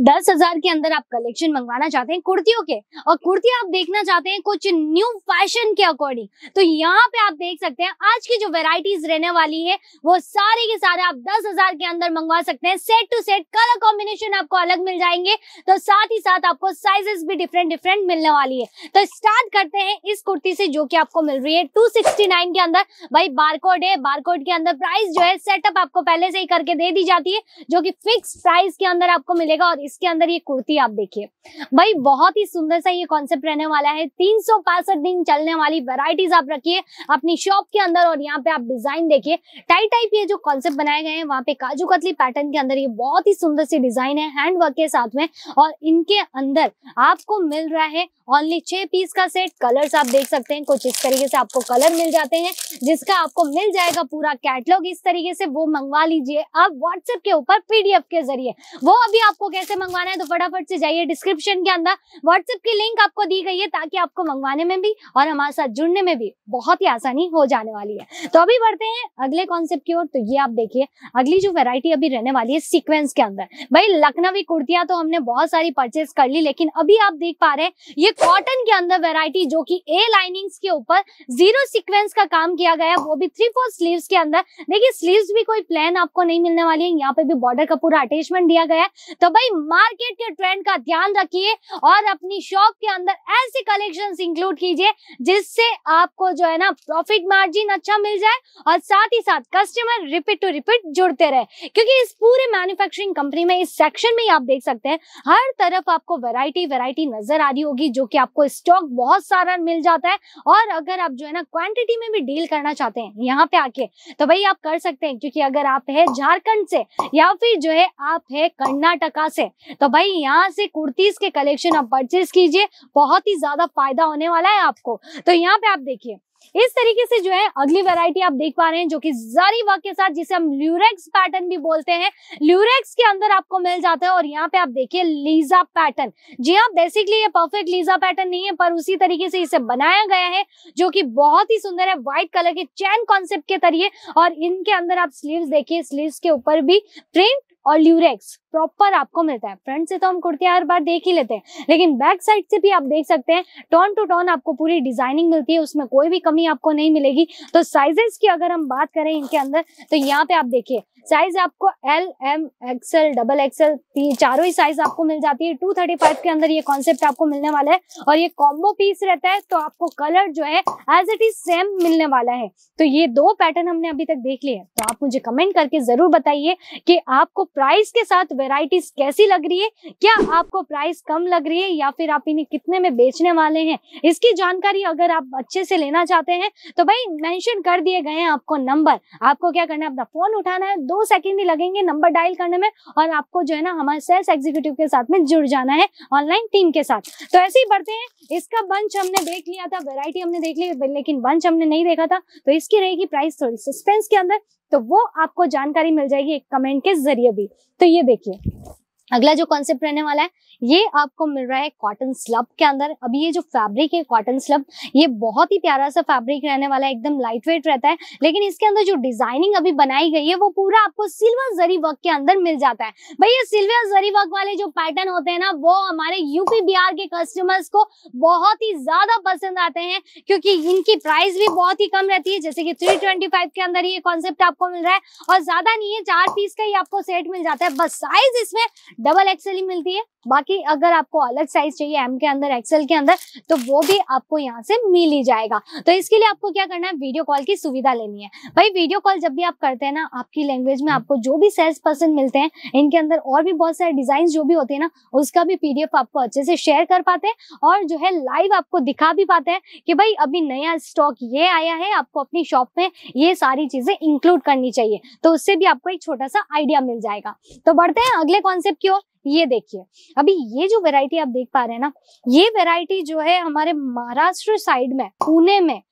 10,000 के अंदर आप कलेक्शन मंगवाना चाहते हैं कुर्तियों के, और कुर्तियां आप देखना चाहते हैं कुछ न्यू फैशन के अकॉर्डिंग, तो यहाँ पे आप देख सकते हैं आज की जो वेराइटीज रहने वाली है वो सारे के सारे आप 10,000 के अंदर मंगवा सकते हैं। Set to set colour combination आपको अलग मिल जाएंगे, तो साथ ही साथ आपको साइजेस भी डिफरेंट डिफरेंट मिलने वाली है। तो स्टार्ट करते हैं इस कुर्ती से जो कि आपको मिल रही है 269 के अंदर। भाई बारकोड है, बारकोड के अंदर प्राइस जो है सेटअप आपको पहले से ही करके दे दी जाती है, जो कि फिक्स प्राइस के अंदर आपको मिलेगा। और इसके अंदर ये कुर्ती आप देखिए भाई, बहुत ही सुंदर सा ये कॉन्सेप्ट रहने वाला है। 365 दिन चलने वाली वैरायटीज आप रखिए अपनी शॉप के अंदर। और यहाँ पे आप डिजाइन देखिए, टाई टाइप ये जो कॉन्सेप्ट बनाए गए हैं वहाँ पे काजू कतली पैटर्न के अंदर ये बहुत ही सुंदर सी डिजाइन है हैंड वर्क के साथ में। और इनके अंदर आपको मिल रहा है ओनली 6 पीस का सेट। कलर्स आप देख सकते हैं कुछ इस तरीके से आपको कलर मिल जाते हैं, जिसका आपको मिल जाएगा पूरा कैटलॉग इस तरीके से। वो मंगवा लीजिए आप व्हाट्सएप के ऊपर पीडीएफ के जरिए। वो अभी आपको कैसे मंगवाना है तो फटाफट से जाइए, डिस्क्रिप्शन के अंदर व्हाट्सएप की लिंक आपको दी गई है, ताकि आपको मंगवाने में भी और हमारे साथ जुड़ने में भी बहुत ही आसानी हो जाने वाली है। तो अभी बढ़ते हैं अगले कॉन्सेप्ट की ओर। तो ये आप देखिए अगली जो वैरायटी अभी रहने वाली है सीक्वेंस के अंदर। भाई लखनवी कुर्तियां तो हमने बहुत सारी परचेज कर ली, लेकिन अभी आप देख पा रहे हैं ये कॉटन के अंदर वैरायटी जो कि ए लाइनिंग्स के ऊपर जीरो सीक्वेंस का काम किया गया, वो भी 3/4 स्लीव्स के अंदर। देखिए स्लीव्स भी कोई प्लेन आपको नहीं मिलने वाली है, यहाँ पे भी बॉर्डर का पूरा अटैचमेंट दिया गया है। तो भाई मार्केट के ट्रेंड का ध्यान रखिए और अपनी शॉप के अंदर ऐसे कलेक्शंस इंक्लूड कीजिए जिससे आपको जो है ना प्रॉफिट मार्जिन अच्छा मिल जाए, और साथ ही साथ कस्टमर रिपीट टू रिपीट जुड़ते रहे। क्योंकि इस पूरे मैन्युफैक्चरिंग कंपनी में इस सेक्शन में आप देख सकते हैं हर तरफ आपको वैरायटी नजर आ रही होगी, जो कि आपको स्टॉक बहुत सारा मिल जाता है। और अगर आप जो है ना क्वांटिटी में भी डील करना चाहते हैं यहाँ पे आके, तो भाई आप कर सकते हैं। क्योंकि अगर आप है झारखंड से या फिर जो है आप है कर्नाटका से, तो भाई यहाँ से कुर्तीज के कलेक्शन आप परचेज कीजिए, बहुत ही ज्यादा फायदा होने वाला है आपको। तो यहाँ पे आप देखिए इस तरीके से जो है अगली वैरायटी आप देख पा रहे हैं, जो कि जरी वर्क के साथ, जिसे हम ल्यूरेक्स पैटर्न भी बोलते हैं, ल्यूरेक्स के अंदर आपको मिल जाता है। और यहाँ पे आप देखिए लीजा पैटर्न। जी हाँ, बेसिकली ये परफेक्ट लीजा पैटर्न नहीं है, पर उसी तरीके से इसे बनाया गया है, जो कि बहुत ही सुंदर है। व्हाइट कलर के चैन कॉन्सेप्ट के तरीके, और इनके अंदर आप स्लीव्स देखिए, स्लीव्स के ऊपर भी प्रिंट और ल्यूरेक्स प्रॉपर आपको मिलता है। फ्रंट से तो हम कुर्तियां हर बार देख ही लेते हैं, लेकिन बैक साइड से भी आप देख सकते हैं टोन टू टोन आपको पूरी डिजाइनिंग मिलती है, उसमें कोई भी कमी आपको नहीं मिलेगी। तो साइजेस की अगर हम बात करें इनके अंदर, तो यहाँ पे आप देखिए साइज आपको L, M, XL, double XL चारों ही साइज आपको मिल जाती है। 235 के अंदर ये कॉन्सेप्ट आपको मिलने वाला है, और ये कॉम्बो पीस रहता है, तो आपको कलर जो है एज इट इज सेम मिलने वाला है। तो ये दो पैटर्न हमने अभी तक देख लिए, तो आप मुझे कमेंट करके जरूर बताइए कि आपको प्राइस के साथ वेराइटीज कैसी लग रही है। क्या आपको प्राइस कम लग रही है, या फिर आप इन्हें कितने में बेचने वाले हैं, इसकी जानकारी अगर आप अच्छे से लेना चाहते हैं तो भाई मेंशन कर दिए गए हैं आपको नंबर। आपको क्या करना है, अपना फोन उठाना है, 2 सेकंड ही लगेंगे नंबर डायल करने में, और आपको जो है ना हमारे सेल्स एग्जीक्यूटिव के साथ में जुड़ जाना है ऑनलाइन टीम के साथ। तो ऐसे ही बढ़ते हैं। इसका बंच हमने देख लिया था, वैरायटी हमने देख ली, लेकिन बंच हमने नहीं देखा था, तो इसकी रहेगी प्राइस थोड़ी सस्पेंस के अंदर, तो वो आपको जानकारी मिल जाएगी एक कमेंट के जरिए भी। तो ये देखिए अगला जो कॉन्सेप्ट रहने वाला है, ये आपको मिल रहा है कॉटन स्लब के अंदर। अभी ये जो फैब्रिक है कॉटन स्लब, ये बहुत ही प्यारा सा फैब्रिक रहने वाला है, एकदम लाइट वेट रहता है। लेकिन इसके अंदर जो डिजाइनिंग अभी बनाई गई है वो पूरा आपको सिल्वर जरी वर्क के अंदर मिल जाता है। भाई ये सिल्वर जरी वर्क वाले जो पैटर्न होते हैं ना, वो हमारे यूपी बिहार के कस्टमर्स को बहुत ही ज्यादा पसंद आते हैं, क्योंकि इनकी प्राइस भी बहुत ही कम रहती है। जैसे कि 325 के अंदर ये कॉन्सेप्ट आपको मिल रहा है, और ज्यादा नहीं है, 4 पीस का ही आपको सेट मिल जाता है। बस साइज इसमें डबल एक्सएल ही मिलती है, बाकी अगर आपको अलग साइज चाहिए एम के अंदर, एक्सएल के अंदर, तो वो भी आपको यहाँ से मिल ही जाएगा। तो इसके लिए आपको क्या करना है, वीडियो कॉल की सुविधा लेनी है। भाई वीडियो कॉल जब भी आप करते हैं ना, आपकी लैंग्वेज में आपको जो भी सेल्स पर्सन मिलते हैं, इनके अंदर और भी बहुत सारे डिजाइन जो भी होते हैं ना, उसका भी पीडीएफ आपको अच्छे से शेयर कर पाते हैं, और जो है लाइव आपको दिखा भी पाते हैं कि भाई अभी नया स्टॉक ये आया है, आपको अपनी शॉप में ये सारी चीजें इंक्लूड करनी चाहिए। तो उससे भी आपको एक छोटा सा आइडिया मिल जाएगा। तो बढ़ते हैं अगले कॉन्सेप्ट की ओर। ये देखिए अभी ये जो वैरायटी आप देख पा रहे हैं ना, ये वैरायटी जो है हमारे महाराष्ट्र साइड में, पुणे में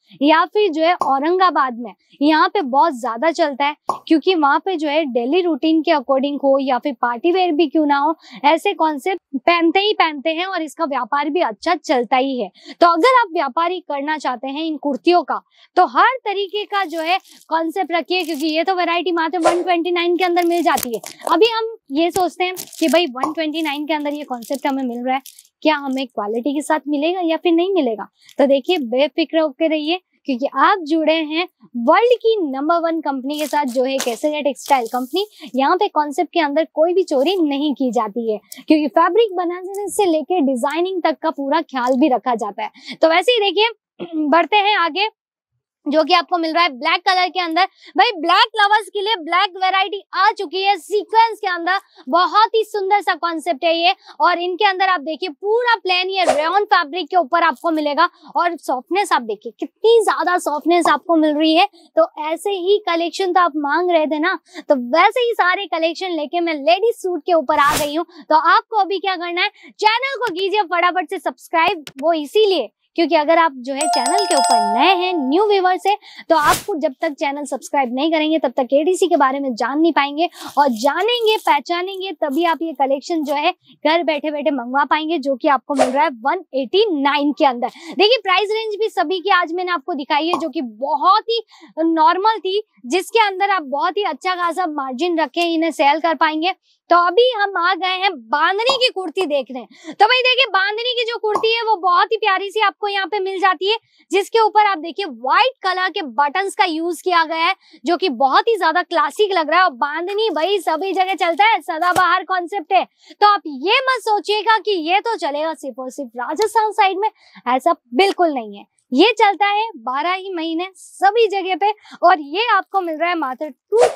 या फिर जो है औरंगाबाद में, यहाँ पे बहुत ज्यादा चलता है, क्योंकि वहां पे जो है डेली रूटीन के अकॉर्डिंग हो या फिर पार्टी वेयर भी क्यों ना हो, ऐसे कॉन्सेप्ट पहनते ही पहनते हैं और इसका व्यापार भी अच्छा चलता ही है। तो अगर आप व्यापारी करना चाहते हैं इन कुर्तियों का, तो हर तरीके का जो है कॉन्सेप्ट रखिए, क्योंकि ये तो वैरायटी मात्र 129 के अंदर मिल जाती है। अभी हम ये सोचते हैं कि भाई 129 के अंदर ये कॉन्सेप्ट हमें मिल रहा है, क्या हमें क्वालिटी के साथ मिलेगा या फिर नहीं मिलेगा? तो देखिए, बेफिक्र होकर रहिए, क्योंकि आप जुड़े हैं वर्ल्ड की नंबर 1 कंपनी के साथ, जो है केसरिया टेक्सटाइल कंपनी। यहाँ पे कॉन्सेप्ट के अंदर कोई भी चोरी नहीं की जाती है, क्योंकि फैब्रिक बनाने से लेके डिजाइनिंग तक का पूरा ख्याल भी रखा जाता है। तो वैसे ही देखिए, बढ़ते हैं आगे, जो कि आपको मिल रहा है ब्लैक कलर के अंदर। भाई ब्लैक लवर्स के लिए ब्लैक वैरायटी आ चुकी है सीक्वेंस के अंदर। बहुत ही सुंदर सा कॉन्सेप्ट है ये, और इनके अंदर आप देखिए पूरा प्लेन ये रेयन फैब्रिक के ऊपर आपको मिलेगा, और सॉफ्टनेस आप देखिए कितनी ज्यादा सॉफ्टनेस आपको मिल रही है। तो ऐसे ही कलेक्शन तो आप मांग रहे थे ना, तो वैसे ही सारे कलेक्शन लेके मैं लेडीज सूट के ऊपर आ गई हूँ। तो आपको अभी क्या करना है, चैनल को कीजिए फटाफट से सब्सक्राइब, वो इसीलिए क्योंकि अगर आप जो है चैनल के ऊपर नए हैं, न्यू व्यूअर्स है, तो आपको जब तक चैनल सब्सक्राइब नहीं करेंगे तब तक एडीसी के बारे में जान नहीं पाएंगे, और जानेंगे पहचानेंगे तभी आप ये कलेक्शन जो है घर बैठे बैठे मंगवा पाएंगे, जो कि आपको मिल रहा है 189 के अंदर। देखिए प्राइस रेंज भी सभी की आज मैंने आपको दिखाई है, जो कि बहुत ही नॉर्मल थी, जिसके अंदर आप बहुत ही अच्छा खासा मार्जिन रखे इन्हें सेल कर पाएंगे। तो अभी हम आ गए हैं बांधनी की कुर्ती देखने। तो भाई देखिए, बांधनी की जो कुर्ती है वो बहुत ही प्यारी सी आपको यहाँ पे मिल जाती है, जिसके ऊपर आप देखिए व्हाइट कलर के बटन्स का यूज किया गया है, जो कि बहुत ही ज्यादा क्लासिक लग रहा है। और बांधनी भाई सभी जगह चलता है, सदाबहार कॉन्सेप्ट है। तो आप ये मत सोचिएगा कि ये तो चलेगा सिर्फ और सिर्फ राजस्थान साइड में, ऐसा बिल्कुल नहीं है। ये चलता है 12 ही महीने सभी जगह पे, और ये आपको मिल रहा है मात्र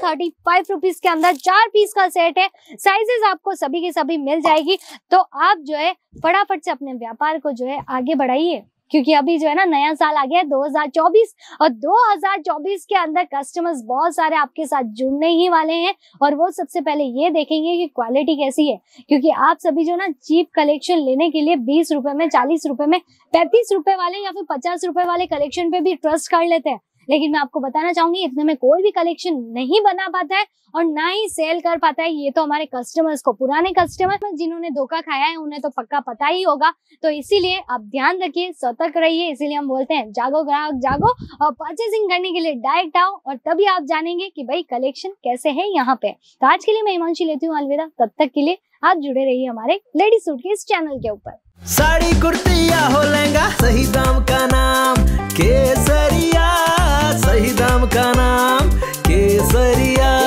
235 रुपीज के अंदर। 4 पीस का सेट है, साइजेस आपको सभी के सभी मिल जाएगी। तो आप जो है फटाफट से अपने व्यापार को जो है आगे बढ़ाइए, क्योंकि अभी जो है ना नया साल आ गया है 2024, और 2024 के अंदर कस्टमर्स बहुत सारे आपके साथ जुड़ने ही वाले हैं, और वो सबसे पहले ये देखेंगे कि क्वालिटी कैसी है। क्योंकि आप सभी जो ना चीप कलेक्शन लेने के लिए 20 रुपए में, 40 रुपए में, 35 रुपए वाले या फिर 50 रुपए वाले कलेक्शन पे भी ट्रस्ट कर लेते हैं, लेकिन मैं आपको बताना चाहूंगी इतने में कोई भी कलेक्शन नहीं बना पाता है और ना ही सेल कर पाता है। ये तो हमारे कस्टमर्स को, पुराने कस्टमर जिन्होंने धोखा खाया है उन्हें तो पक्का पता ही होगा। तो इसीलिए आप ध्यान रखिए, सतर्क रहिए। इसीलिए हम बोलते हैं जागो ग्राहक जागो, और परचेसिंग करने के लिए डायरेक्ट आओ, और तभी आप जानेंगे कि भाई कलेक्शन कैसे है यहाँ पे। तो आज के लिए मैं हिमांशी लेती हूँ अलविदा, तब तक के लिए आप जुड़े रहिए हमारे लेडी सूट के इस चैनल के ऊपर। साड़ी कुर्ती या हो लहंगा, सही दाम का नाम केसरिया, सही दाम का नाम केसरिया।